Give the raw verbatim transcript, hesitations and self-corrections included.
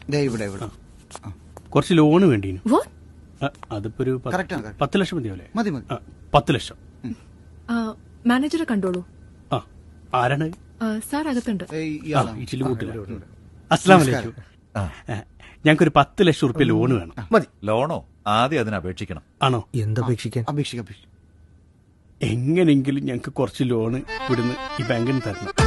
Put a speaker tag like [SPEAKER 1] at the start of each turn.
[SPEAKER 1] ഇവിടെ ഇവിടെ
[SPEAKER 2] കുറച്ച് ലോണ് വേണ്ടി.
[SPEAKER 3] What?
[SPEAKER 2] അതിപ്പോ ഒരു പത്ത് ലക്ഷം മതിയല്ലേ?
[SPEAKER 1] മതി മതി.
[SPEAKER 2] പത്ത് ലക്ഷം.
[SPEAKER 3] മാനേജറെ കണ്ടോളൂ.
[SPEAKER 2] ആ ആരാണ്?
[SPEAKER 3] സാർ അകത്തുണ്ട്.
[SPEAKER 2] അസ്സലാമു അലൈക്കും. ഞങ്ങൾക്കൊരു പത്ത് ലക്ഷം റുപ്യ ലോണ് വേണം.
[SPEAKER 4] മതി. ലോണോ? ആദ്യം അതിന് അപേക്ഷിക്കണം.
[SPEAKER 2] ആണോ?
[SPEAKER 1] എന്തപേക്ഷിക്കാൻ? അപേക്ഷിക്കാം.
[SPEAKER 2] എങ്ങനെങ്കിലും ഞങ്ങൾക്ക് കുറച്ച് ലോണ് ഇവിടുന്ന് ഈ ബാങ്കിൽ നിന്ന് തരണം.